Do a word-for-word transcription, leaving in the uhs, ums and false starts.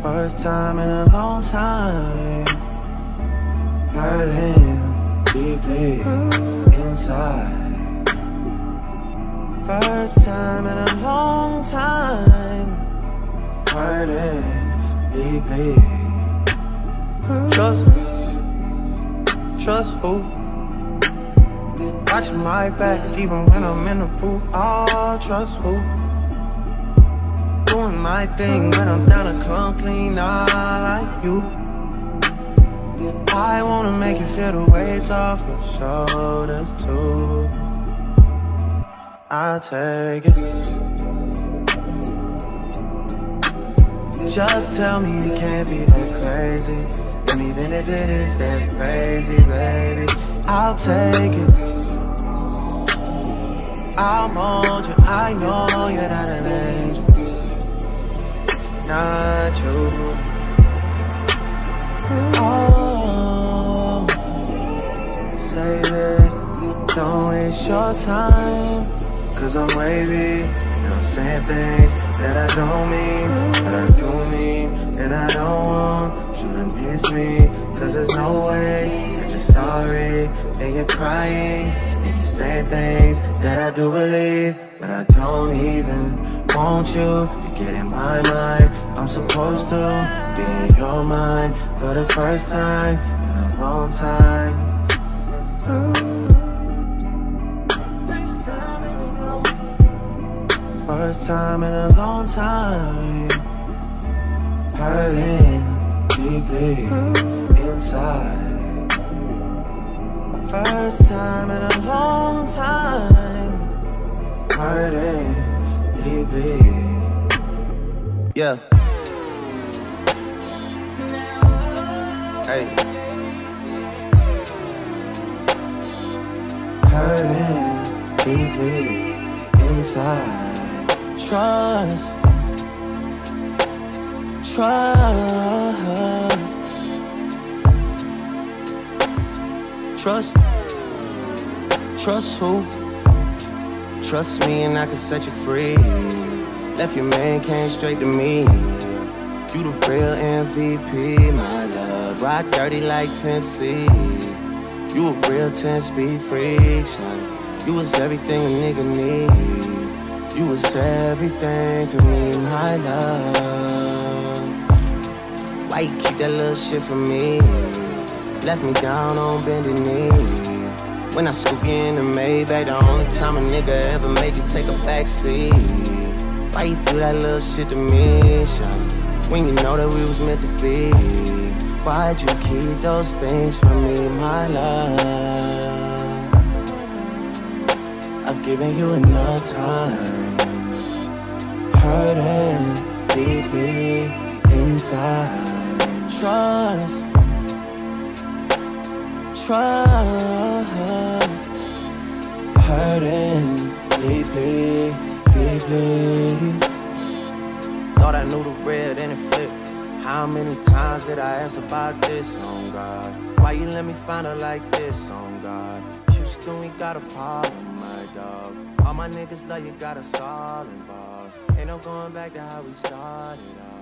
First time in a long time, hurting deeply inside. First time in a long time, hurting deeply. Trust, trust who? Watching my back even when I'm in the pool. Oh, trust who? Doing my thing when I'm down to come clean, I like you. I wanna make you feel the weight off your shoulders too. I'll take it. Just tell me it can't be that crazy. And even if it is that crazy, baby, I'll take it. I'll mold you, I know you're not an angel. Not you. Oh, save it, don't waste your time. Cause I'm wavy, and I'm saying things that I don't mean, but I do mean. And I don't want you to miss me. Cause there's no way that you're sorry, and you're crying, and you're saying things that I do believe, but I don't even want you to get in my mind. I'm supposed to be in your mind for the first time in a long time. First time in a long time, hurting deeply inside. First time in a long time, hurting deeply. Yeah. Hey. Hurting deeply inside. Trust, trust, trust, trust who? Trust me and I can set you free. Left your man, came straight to me. You the real M V P, my love. Ride dirty like Pimp C. You a real ten-speed freak, shawty. You was everything a nigga need. You was everything to me, my love. Why you keep that little shit from me? Left me down on bended knee. When I scoop you in the Maybach, the only time a nigga ever made you take a backseat. Why you do that little shit to me, shawty? When you know that we was meant to be. Why'd you keep those things from me, my love? I've given you enough time. Hurting deeply inside. Trust, trust. Hurting deeply, deeply. Thought I knew the real, then it flipped. How many times did I ask about this, on God? Why you let me find her like this, on God? Houston, we got a problem, my dog. All my niggas love you, got us all involved. Ain't no going back to how we started off.